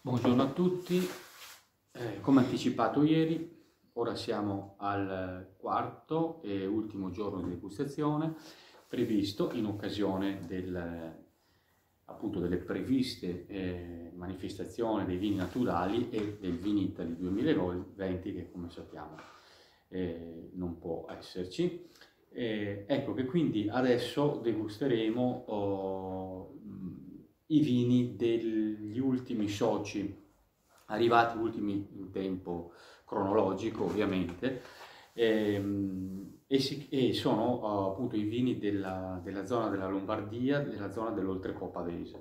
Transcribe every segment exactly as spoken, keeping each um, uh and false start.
Buongiorno a tutti, eh, come anticipato ieri, ora siamo al quarto e ultimo giorno di degustazione previsto in occasione del, appunto, delle previste eh, manifestazioni dei vini naturali e del Vinitaly duemilaventi che, come sappiamo, eh, non può esserci. Eh, ecco che quindi adesso degusteremo oh, i vini degli ultimi soci, arrivati ultimi in tempo cronologico ovviamente, ehm, e, si, e sono uh, appunto i vini della, della zona della Lombardia, della zona dell'Oltrepo Pavese.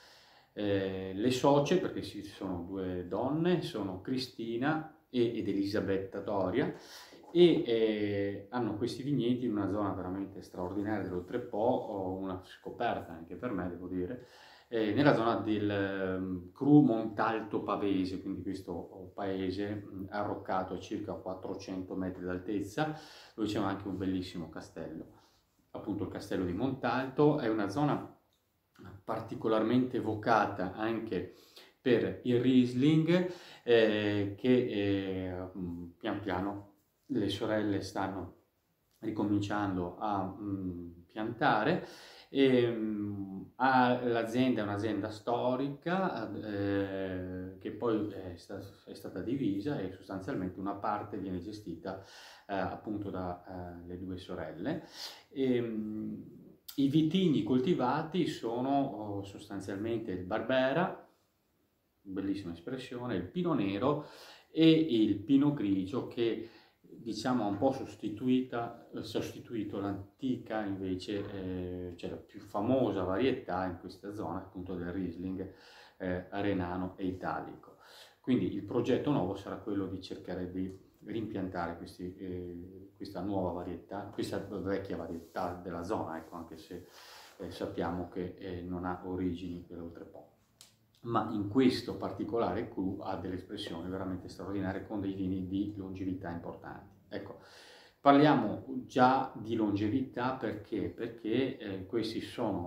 Eh, le socie, perché ci sono due donne, sono Cristina e, ed Elisabetta Doria, e eh, hanno questi vigneti in una zona veramente straordinaria dell'Oltrepo, una scoperta anche per me, devo dire, eh, nella zona del um, Cru Montalto Pavese, quindi questo paese mh, arroccato a circa quattrocento metri d'altezza, dove c'è anche un bellissimo castello, appunto il castello di Montalto. È una zona particolarmente evocata anche per il Riesling, eh, che eh, pian piano le sorelle stanno ricominciando a mh, piantare. L'azienda è un'azienda storica eh, che poi è, sta, è stata divisa e sostanzialmente una parte viene gestita eh, appunto dalle eh, due sorelle. E, mh, i vitigni coltivati sono oh, sostanzialmente il Barbera, bellissima espressione, il Pino Nero e il Pino Grigio, che diciamo ha un po' sostituita, sostituito l'antica invece, eh, cioè la più famosa varietà in questa zona appunto del Riesling eh, renano e italico. Quindi il progetto nuovo sarà quello di cercare di rimpiantare questi, eh, questa nuova varietà, questa vecchia varietà della zona, ecco, anche se eh, sappiamo che eh, non ha origini dell'Oltrepo. Ma in questo particolare cru ha delle espressioni veramente straordinarie con dei vini di longevità importanti. Ecco, parliamo già di longevità perché? Perché eh, questi sono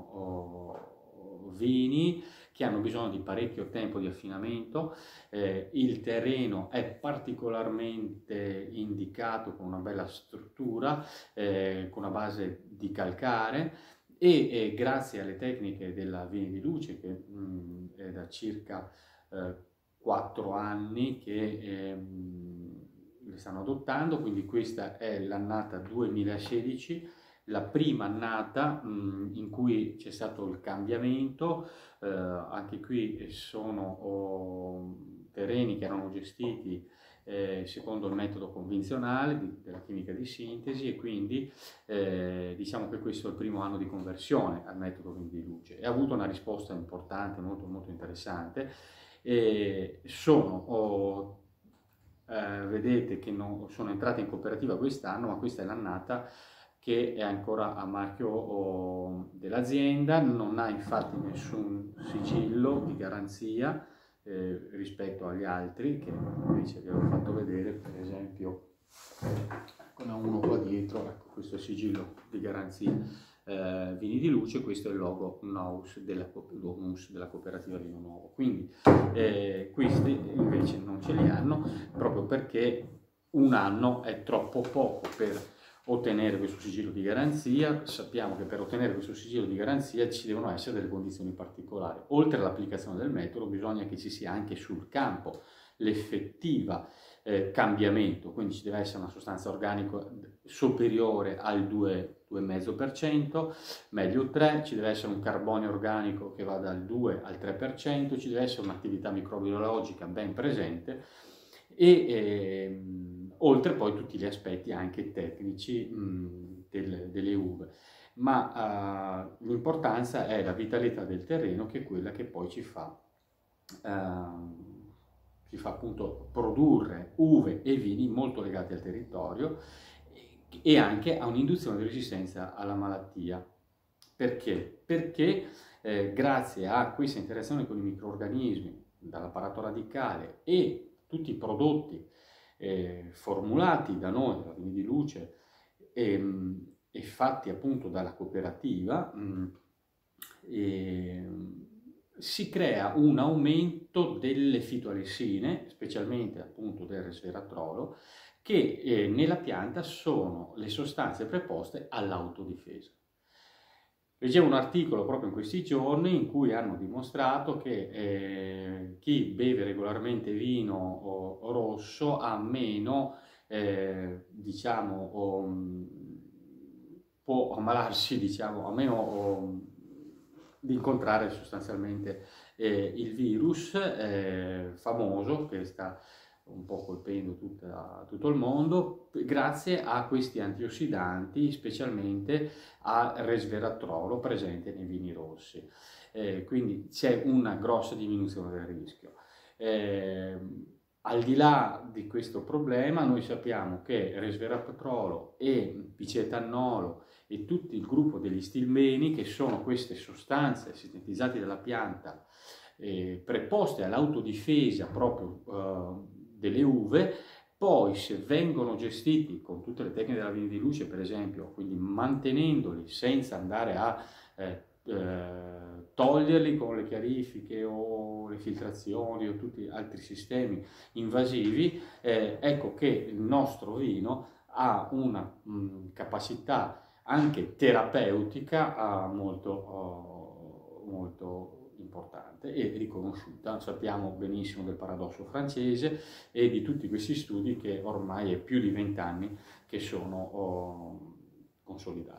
oh, vini che hanno bisogno di parecchio tempo di affinamento, eh, il terreno è particolarmente indicato con una bella struttura, eh, con una base di calcare, e eh, grazie alle tecniche della Vini di Luce, che mh, è da circa eh, quattro anni che eh, le stanno adottando, quindi questa è l'annata duemilasedici, la prima annata mh, in cui c'è stato il cambiamento. Eh, anche qui sono oh, terreni che erano gestiti eh, secondo il metodo convenzionale di, della chimica di sintesi, e quindi eh, diciamo che questo è il primo anno di conversione al metodo Vini di Luce e ha avuto una risposta importante, molto molto interessante. E sono, oh, eh, vedete che non, sono entrate in cooperativa quest'anno, ma questa è l'annata che è ancora a marchio oh, dell'azienda, non ha infatti nessun sigillo di garanzia eh, rispetto agli altri che invece vi avevo fatto vedere, per esempio con uno qua dietro, ecco, questo è il sigillo di garanzia eh, Vini di Luce, questo è il logo N O U S della, della cooperativa Vino Nuovo. Quindi eh, questi invece non ce li hanno, proprio perché un anno è troppo poco per ottenere questo sigillo di garanzia. Sappiamo che per ottenere questo sigillo di garanzia ci devono essere delle condizioni particolari. Oltre all'applicazione del metodo bisogna che ci sia anche sul campo l'effettiva eh, cambiamento, quindi ci deve essere una sostanza organica superiore al due virgola cinque per cento, meglio tre, ci deve essere un carbonio organico che va dal due al tre per cento, ci deve essere un'attività microbiologica ben presente e ehm, oltre poi tutti gli aspetti anche tecnici mh, del, delle uve. Ma uh, l'importanza è la vitalità del terreno, che è quella che poi ci fa, uh, ci fa appunto produrre uve e vini molto legati al territorio e anche a un'induzione di resistenza alla malattia. Perché? Perché eh, grazie a questa interazione con i microrganismi dall'apparato radicale e tutti i prodotti eh, formulati da noi, dalla Vini di Luce, e, e fatti appunto dalla cooperativa, mh, e, si crea un aumento delle fitoalessine, specialmente appunto del resveratrolo, che eh, nella pianta sono le sostanze preposte all'autodifesa. Leggevo un articolo proprio in questi giorni in cui hanno dimostrato che eh, chi beve regolarmente vino o, o rosso ha meno, eh, diciamo, o, può ammalarsi, diciamo, a meno o, di incontrare sostanzialmente eh, il virus eh, famoso che sta un po' colpendo tutta, tutto il mondo, grazie a questi antiossidanti, specialmente al resveratrolo presente nei vini rossi. Eh, quindi c'è una grossa diminuzione del rischio. Eh, al di là di questo problema, noi sappiamo che resveratrolo e picetannolo e tutto il gruppo degli stilbeni, che sono queste sostanze sintetizzate dalla pianta eh, preposte all'autodifesa proprio eh, delle uve, poi se vengono gestiti con tutte le tecniche della vini di luce, per esempio, quindi mantenendoli senza andare a eh, eh, toglierli con le chiarifiche o le filtrazioni o tutti altri sistemi invasivi, eh, ecco che il nostro vino ha una mh, capacità anche terapeutica uh, molto, uh, molto importante e riconosciuta. Sappiamo benissimo del paradosso francese e di tutti questi studi che ormai è più di vent'anni che sono uh, consolidati.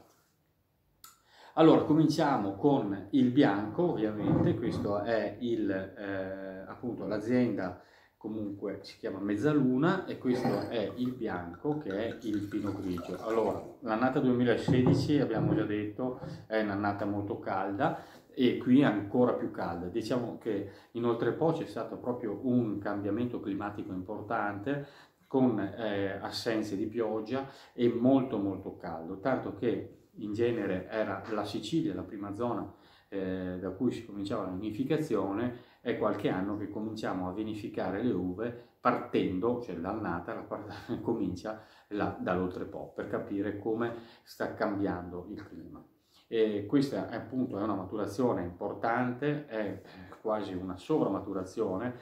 Allora, cominciamo con il bianco, ovviamente. Questo è il, eh, appunto l'azienda, comunque si chiama Mezzaluna, e questo è il bianco che è il Pinot Grigio. Allora, l'annata duemilasedici, abbiamo già detto, è un'annata molto calda e qui è ancora più calda. Diciamo che inoltre poi c'è stato proprio un cambiamento climatico importante con eh, assenze di pioggia e molto molto caldo, tanto che in genere era la Sicilia la prima zona eh, da cui si cominciava la vinificazione. È qualche anno che cominciamo a vinificare le uve partendo, cioè l'annata la, comincia là, dall'Oltrepò, per capire come sta cambiando il clima. E questa è appunto è una maturazione importante, è quasi una sovramaturazione,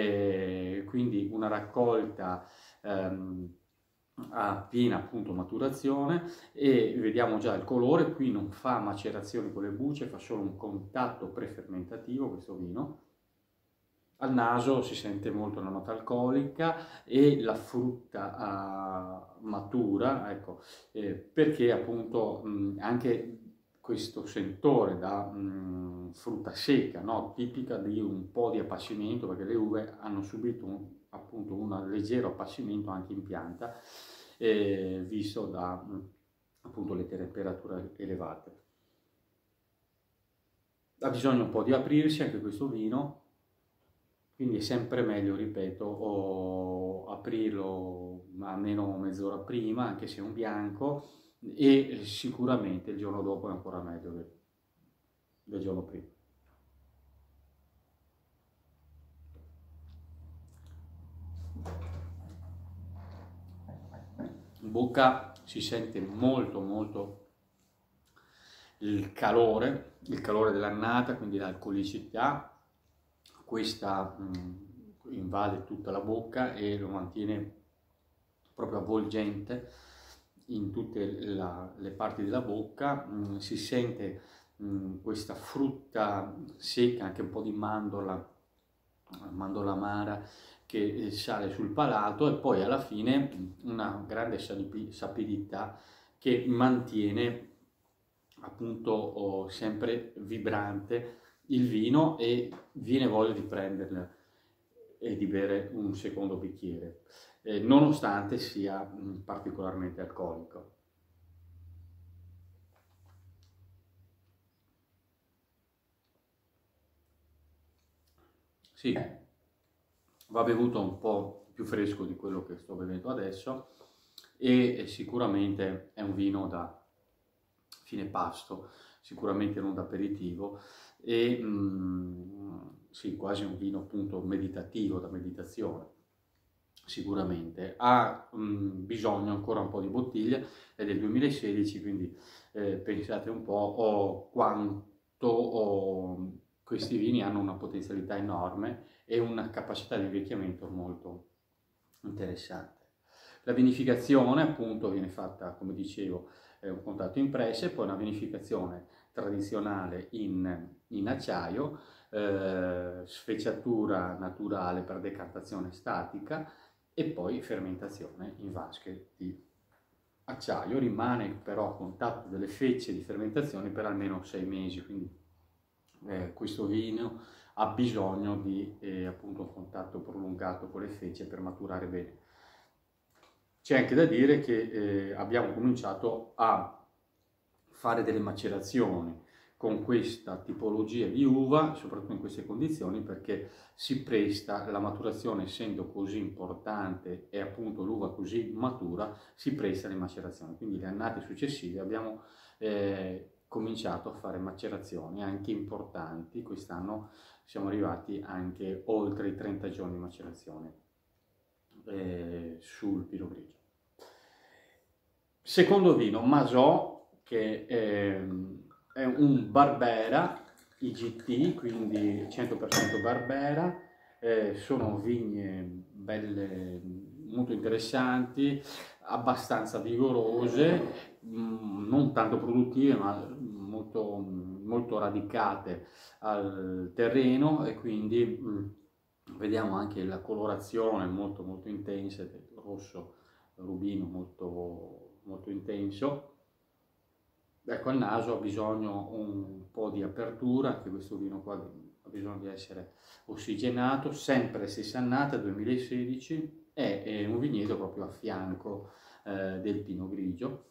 eh, quindi una raccolta ehm, a piena appunto maturazione, e vediamo già il colore. Qui non fa macerazioni con le bucce, fa solo un contatto prefermentativo questo vino. Al naso si sente molto la nota alcolica e la frutta uh, matura, ecco, eh, perché appunto mh, anche questo sentore da mh, frutta secca, no? Tipica di un po' di appassimento, perché le uve hanno subito un, appunto un leggero appassimento anche in pianta, eh, visto da mh, appunto le temperature elevate. Ha bisogno un po' di aprirsi anche questo vino, quindi è sempre meglio, ripeto, o aprirlo almeno mezz'ora prima, anche se è un bianco, e sicuramente il giorno dopo è ancora meglio del, del giorno prima. In bocca si sente molto molto il calore, il calore dell'annata, quindi l'alcolicità. Questa mh, invade tutta la bocca e lo mantiene proprio avvolgente in tutte la, le parti della bocca. Mh, si sente mh, questa frutta secca, anche un po' di mandorla, mandorla amara che sale sul palato, e poi alla fine una grande sapidità che mantiene appunto oh, sempre vibrante il vino, e viene voglia di prenderla e di bere un secondo bicchiere, eh, nonostante sia mh, particolarmente alcolico. Sì, va bevuto un po' più fresco di quello che sto bevendo adesso, e sicuramente è un vino da fine pasto, sicuramente non da aperitivo, e mh, sì, quasi un vino appunto meditativo, da meditazione. Sicuramente ha mh, bisogno ancora un po' di bottiglie, è del duemilasedici, quindi eh, pensate un po' oh, quanto oh, questi vini hanno una potenzialità enorme e una capacità di invecchiamento molto interessante. La vinificazione appunto viene fatta, come dicevo, è un contatto in presse, poi una vinificazione tradizionale in, in acciaio, eh, sfeciatura naturale per decantazione statica e poi fermentazione in vasche di acciaio. Rimane però a contatto delle fecce di fermentazione per almeno sei mesi, quindi eh, questo vino ha bisogno di eh, appunto un contatto prolungato con le fecce per maturare bene. C'è anche da dire che eh, abbiamo cominciato a fare delle macerazioni con questa tipologia di uva, soprattutto in queste condizioni, perché si presta, la maturazione essendo così importante e appunto l'uva così matura, si presta alle macerazioni. Quindi le annate successive abbiamo eh, cominciato a fare macerazioni anche importanti. Quest'anno siamo arrivati anche oltre i trenta giorni di macerazione eh, sul Pinot Grigio. Secondo vino, Masò, che è, è un Barbera I G T, quindi cento per cento Barbera, eh, sono vigne belle, molto interessanti, abbastanza vigorose, mh, non tanto produttive ma molto, molto radicate al terreno, e quindi mh, vediamo anche la colorazione molto molto intensa, del rosso rubino molto, molto intenso. Ecco, il naso ha bisogno un po' di apertura, anche questo vino qua ha bisogno di essere ossigenato, sempre stessa annata, duemilasedici, è, è un vigneto proprio a fianco eh, del Pinot Grigio.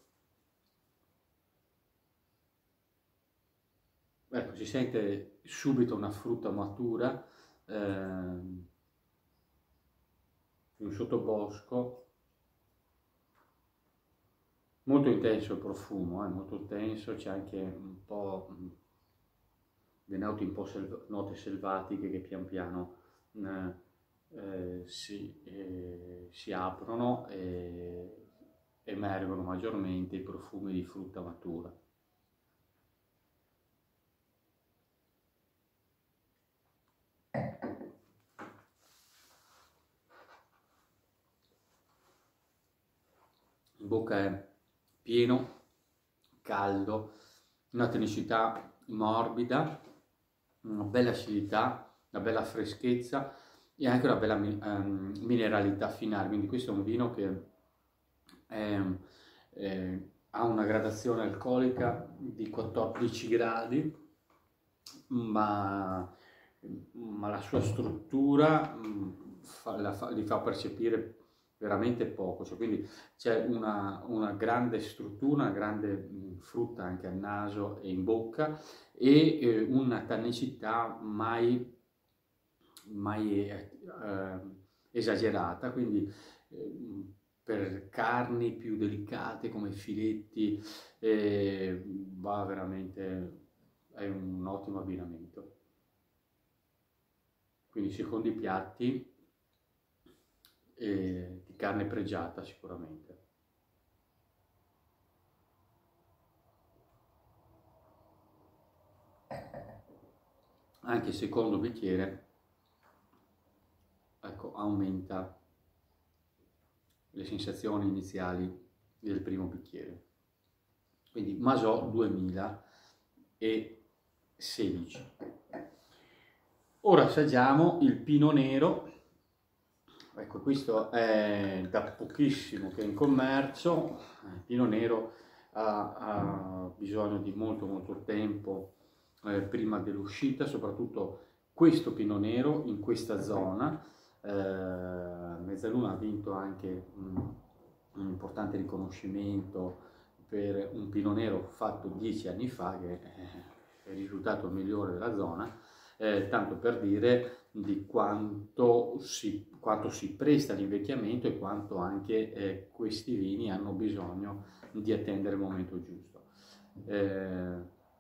Ecco, si sente subito una frutta matura, eh, un sottobosco, molto intenso il profumo, eh, molto intenso, c'è anche un po' le note, un po' selv note selvatiche che pian piano eh, eh, si, eh, si aprono e emergono maggiormente i profumi di frutta matura. In bocca è pieno, caldo, una tonicità morbida, una bella acidità, una bella freschezza e anche una bella um, mineralità finale. Quindi questo è un vino che è, è, ha una gradazione alcolica di quattordici gradi, ma, ma la sua struttura fa, la fa, li fa percepire veramente poco, cioè, quindi c'è una, una grande struttura, una grande mh, frutta anche al naso e in bocca, e eh, una tannicità mai, mai eh, esagerata, quindi eh, per carni più delicate come filetti eh, va veramente, è un ottimo abbinamento. Quindi secondo i piatti eh, di carne pregiata sicuramente. Anche il secondo bicchiere, ecco, aumenta le sensazioni iniziali del primo bicchiere. Quindi Masò duemilasedici. Ora assaggiamo il Pinot Nero. Ecco, questo è da pochissimo che è in commercio. Il Pinot Nero ha, ha bisogno di molto molto tempo eh, prima dell'uscita, soprattutto questo Pinot Nero in questa zona. Eh, Mezzaluna ha vinto anche un, un importante riconoscimento per un Pinot Nero fatto dieci anni fa, che è il risultato migliore della zona, eh, tanto per dire di quanto si, quanto si presta all'invecchiamento e quanto anche eh, questi vini hanno bisogno di attendere il momento giusto. Eh,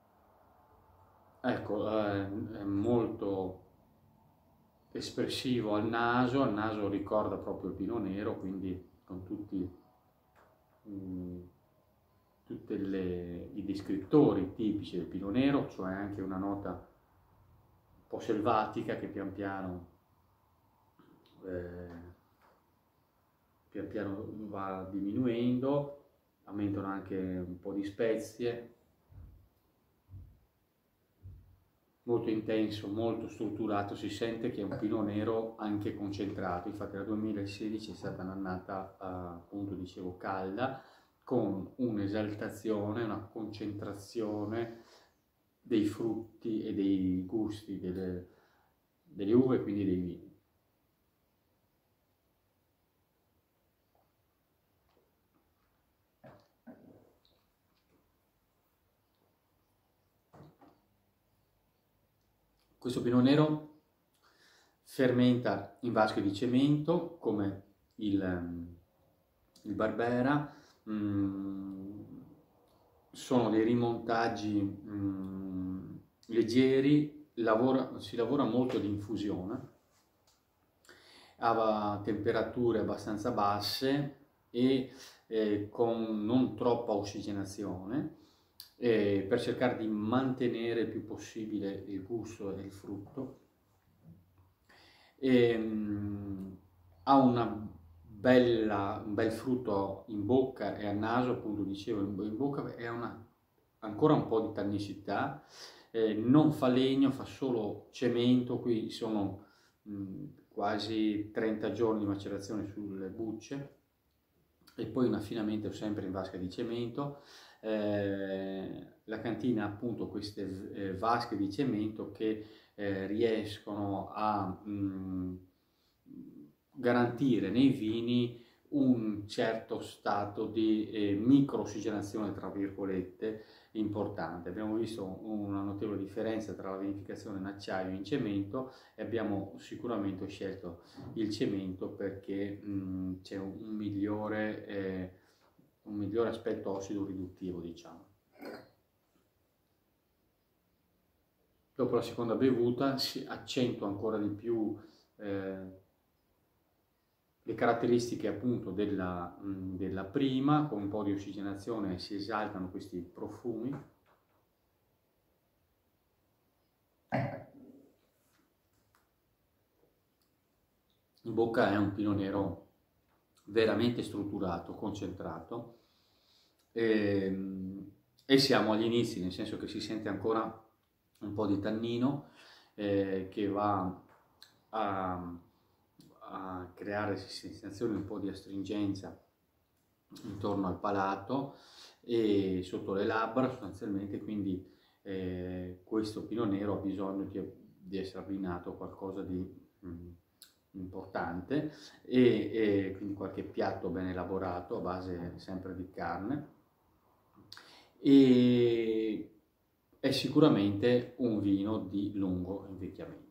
ecco, eh, è molto espressivo al naso, al naso ricorda proprio il Pinot Nero, quindi con tutti mh, tutti i descrittori tipici del Pinot Nero, cioè anche una nota po' selvatica che pian piano, eh, pian piano va diminuendo, aumentano anche un po' di spezie, molto intenso, molto strutturato, si sente che è un pino nero anche concentrato. Infatti la duemilasedici è stata un'annata, eh, appunto dicevo, calda, con un'esaltazione, una concentrazione dei frutti e dei gusti delle, delle uve, quindi dei vini. Questo pino nero fermenta in vasche di cemento come il, il Barbera. Mm, sono dei rimontaggi mm, leggeri, lavora, si lavora molto di infusione a temperature abbastanza basse e eh, con non troppa ossigenazione, eh, per cercare di mantenere il più possibile il gusto del frutto. E, um, ha una bella, un bel frutto in bocca e al naso, appunto dicevo, in, in bocca è una, ancora un po' di tannicità, eh, non fa legno, fa solo cemento. Qui sono mh, quasi trenta giorni di macerazione sulle bucce e poi un affinamento sempre in vasca di cemento. Eh, la cantina ha appunto queste eh, vasche di cemento che eh, riescono a mh, garantire nei vini un certo stato di eh, micro-ossigenazione, tra virgolette, importante. Abbiamo visto una notevole differenza tra la vinificazione in acciaio e in cemento e abbiamo sicuramente scelto il cemento perché c'è un, un, migliore, eh, un migliore aspetto ossido riduttivo, diciamo. Dopo la seconda bevuta si accentua ancora di più eh, le caratteristiche appunto della, mh, della prima, con un po' di ossigenazione si esaltano questi profumi. In bocca è un pino nero veramente strutturato, concentrato, e, e siamo agli inizi, nel senso che si sente ancora un po' di tannino eh, che va a, a creare sensazioni un po' di astringenza intorno al palato e sotto le labbra sostanzialmente, quindi eh, questo pino nero ha bisogno di, di essere abbinato a qualcosa di mh, importante e, e quindi qualche piatto ben elaborato a base sempre di carne, e è sicuramente un vino di lungo invecchiamento.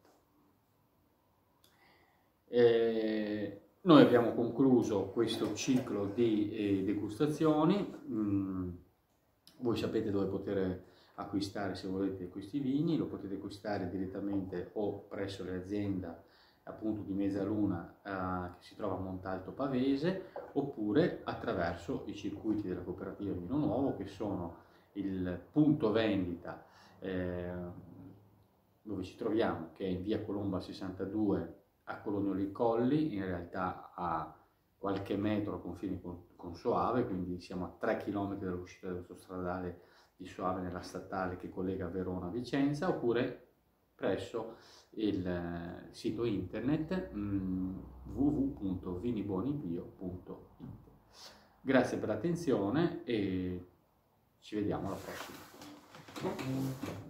Eh, noi abbiamo concluso questo ciclo di eh, degustazioni. Mm, voi sapete dove poter acquistare, se volete, questi vini. Lo potete acquistare direttamente o presso le aziende appunto di Mezzaluna eh, che si trova a Montalto Pavese, oppure attraverso i circuiti della cooperativa Vino Nuovo, che sono il punto vendita eh, dove ci troviamo, che è in via Colomba sessantadue a Colognoli Colli, in realtà a qualche metro a confine con, con Soave, quindi siamo a tre chilometri dall'uscita dell'autostradale di Soave nella statale che collega Verona a Vicenza, oppure presso il eh, sito internet mm, w w w punto vinibuonibio punto i t. Grazie per l'attenzione e ci vediamo alla prossima.